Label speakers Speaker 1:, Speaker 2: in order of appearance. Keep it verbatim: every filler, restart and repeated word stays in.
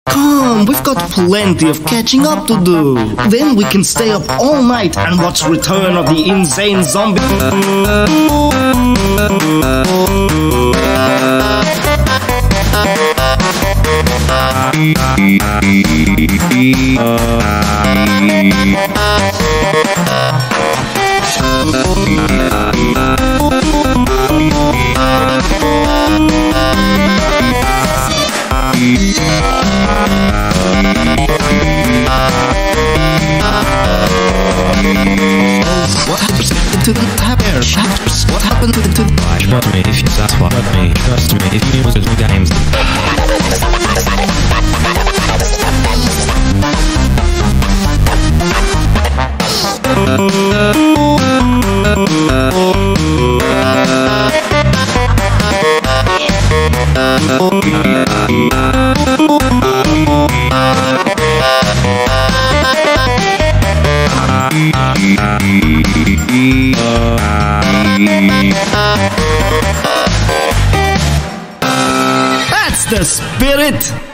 Speaker 1: Come, we've got plenty of catching up to do. Then we can stay up all night and watch Return of the Insane Zombie.
Speaker 2: What happened to the happiness? What happened to the to the Trust me if you that's what me. Trust me if you was the games.
Speaker 1: That's the spirit!